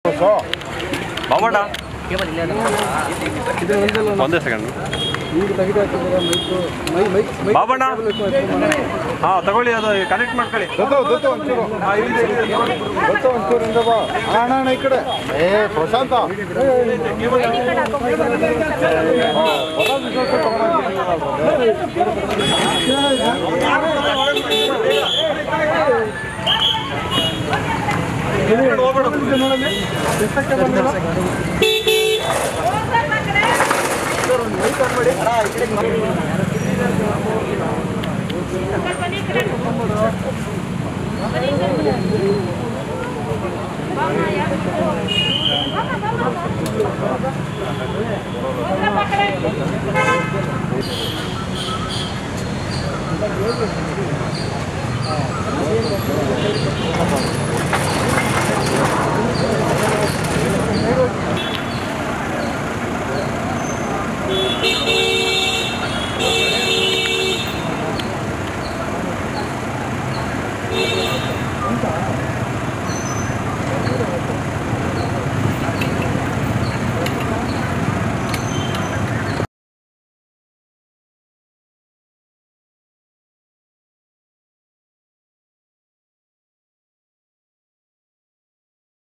ಬಾಬಣ್ಣ ಒಂದೇ ಸೆಕೆಂಡ್ ಬಾಬಣ್ಣ ಹಾಂ ತಗೊಳ್ಳಿ ಅದು ಕನೆಕ್ಟ್ ಮಾಡ್ಕೊಳ್ಳಿ ಅಣ್ಣ ಈ ಕಡೆ ಪ್ರಶಾಂತ Bang, ya.